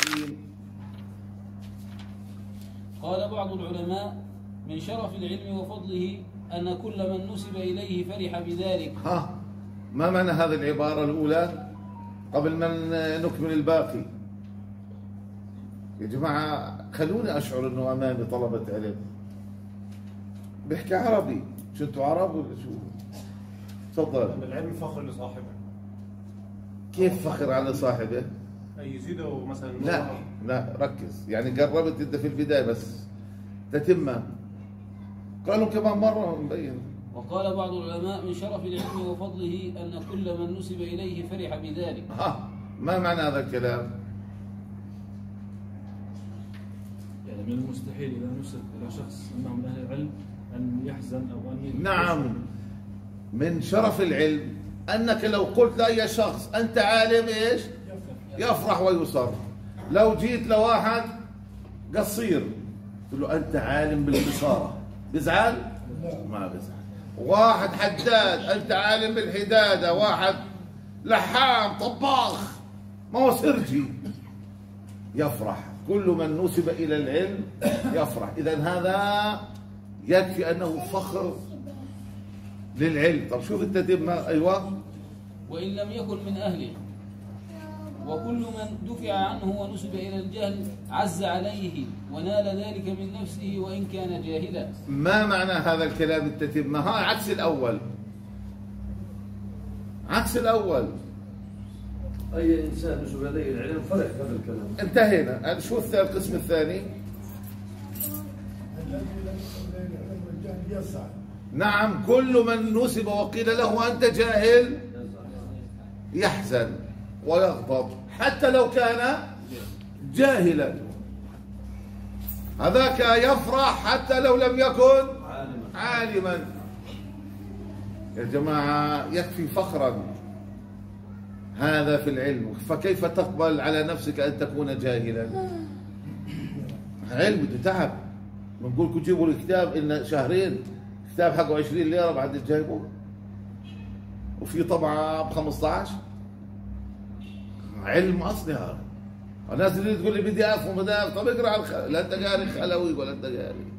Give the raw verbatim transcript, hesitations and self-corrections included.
المشركين. قال بعض العلماء: من شرف العلم وفضله أن كل من نسب إليه فرح بذلك. ها، ما معنى هذه العبارة الأولى قبل ما نكمل الباقي؟ يا جماعة خلوني أشعر أنه أمامي طلبة علم. بيحكي عربي، شو أنتوا عرب ولا شو؟ تفضل. العلم فخر لصاحبه. كيف فخر على صاحبه؟ أي يزيده مثلا. لا لا ركز، يعني قربت أنت في البداية بس تتمة. قالوا كمان مرة مبين. وقال بعض العلماء: من شرف العلم وفضله أن كل من نسب إليه فرح بذلك. ها، ما معنى هذا الكلام؟ يعني من المستحيل إذا نسب إلى شخص أنه من أهل العلم أن يحزن أو أن نعم، من شرف العلم أنك لو قلت لأي شخص أنت عالم إيش؟ يفرح ويصر. لو جيت لواحد قصير تقول له أنت عالم بالقصارى، بيزعل؟ ما بيزعل. واحد حداد أنت عالم بالحدادة، واحد لحام طباخ ما هو سرجي يفرح. كل من نسب إلى العلم يفرح. إذا هذا يكفي أنه فخر للعلم. طب شوف التتمة. أيوة. وإن لم يكن من أهله، وكل من دفع عنه ونسب إلى الجهل عز عليه ونال ذلك من نفسه وإن كان جاهلا. ما معنى هذا الكلام التتمة؟ ها، عكس الأول، عكس الأول. أي إنسان نسب إليه العلم فرح هذا الكلام. انتهينا. شو القسم الثاني؟ نعم، كل من نسب وقيل له أنت جاهل يحزن ويغضب حتى لو كان جاهلا. هذاك يفرح حتى لو لم يكن عالما. يا جماعة يكفي فخرا هذا في العلم، فكيف تقبل على نفسك أن تكون جاهلا؟ علم بده تعب. بنقول لكم جيبوا الكتاب إن شهرين، كتاب حقه عشرين ليرة بعد تجيبه، وفي طبعة ب خمسة عشر. علم أصلي هذا. الناس اللي تقول لي بدي أفهم بدي أفهم، طب اقرأ. لا أنت قاري خلوي ولا أنت قاري.